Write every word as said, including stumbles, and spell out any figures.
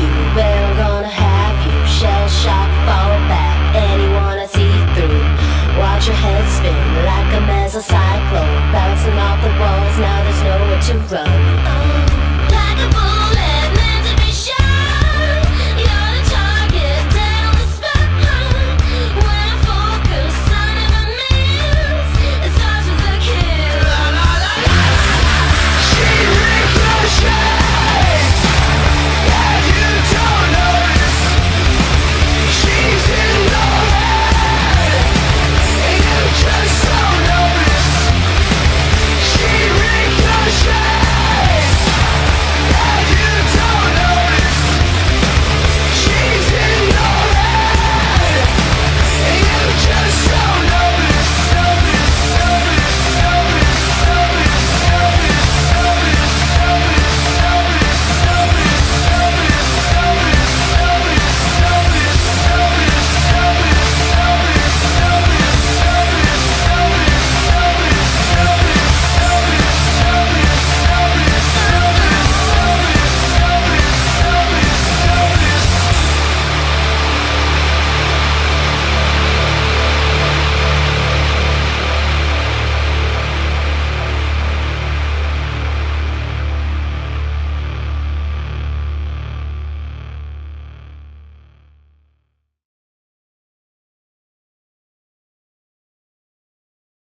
you, where I'm gonna have you. Shell shock, fall back, anyone I see through. Watch your head spin like a mesocyclone, bouncing off the walls, now there's nowhere to run.